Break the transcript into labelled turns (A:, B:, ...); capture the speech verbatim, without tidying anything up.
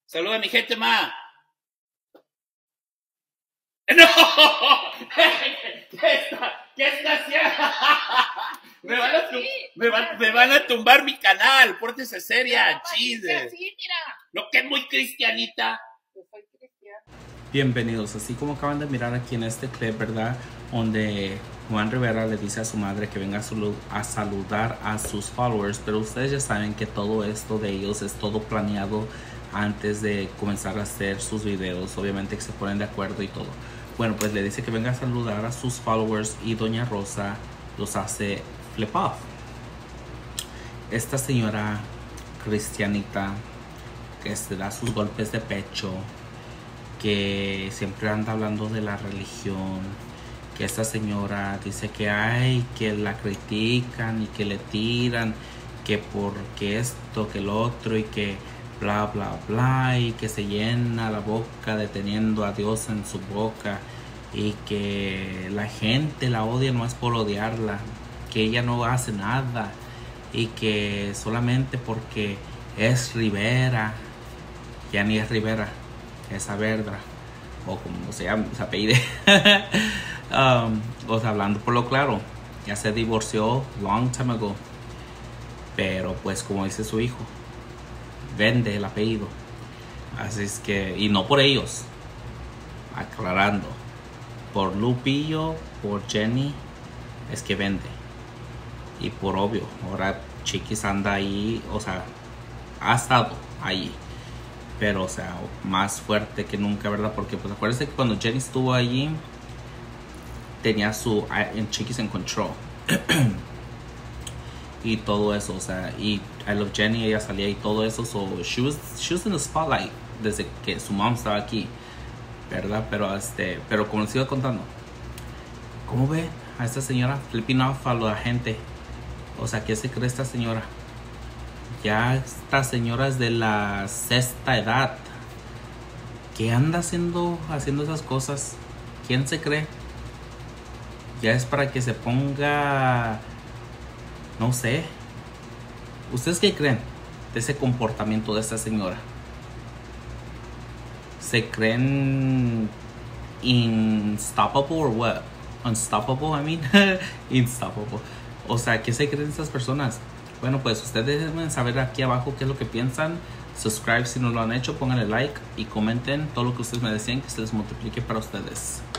A: Saluda a mi gente, ma. ¡No! ¿Qué está, qué está haciendo? Me van, a me, van, me van a tumbar mi canal. Pórtese seria, chiste. Lo que es muy cristianita.
B: Bienvenidos, así como acaban de mirar aquí en este clip, ¿verdad? Donde Juan Rivera le dice a su madre que venga a, salud, a saludar a sus followers. Pero ustedes ya saben que todo esto de ellos es todo planeado antes de comenzar a hacer sus videos. Obviamente que se ponen de acuerdo y todo. Bueno, pues le dice que venga a saludar a sus followers y Doña Rosa los hace flip off. Esta señora cristianita que se da sus golpes de pecho, que siempre anda hablando de la religión, que esta señora dice que hay, que la critican y que le tiran, que porque esto, que lo otro y que bla bla bla, y que se llena la boca deteniendo a Dios en su boca y que la gente la odia no es por odiarla, que ella no hace nada y que solamente porque es Rivera, ya ni es Rivera, es Saavedra, o como se llama, se apellide. um, o sea, hablando por lo claro, ya se divorció long time ago, pero pues como dice su hijo, vende el apellido. Así es que, y no por ellos, aclarando, por Lupillo, por Jenny, es que vende. Y por obvio, ahora Chiquis anda ahí, o sea, ha estado ahí, pero o sea, más fuerte que nunca, ¿verdad? Porque pues acuérdense que cuando Jenny estuvo allí, tenía su en Chiquis en control. Y todo eso, o sea, y I Love Jenny, ella salía y todo eso, so she was, she was in the spotlight desde que su mom estaba aquí, ¿verdad? Pero este, pero como les iba contando, ¿cómo ve a esta señora flipping off a la gente? O sea, ¿qué se cree esta señora? Ya esta señora es de la sexta edad. ¿Qué anda haciendo, haciendo esas cosas? ¿Quién se cree? Ya es para que se ponga, no sé. ¿Ustedes qué creen de ese comportamiento de esta señora? ¿Se creen unstoppable or what? Unstoppable, I mean. Unstoppable. O sea, ¿qué se creen estas personas? Bueno, pues ustedes deben saber aquí abajo qué es lo que piensan. Subscribe si no lo han hecho, pónganle like y comenten todo lo que ustedes me decían, que se les multiplique para ustedes.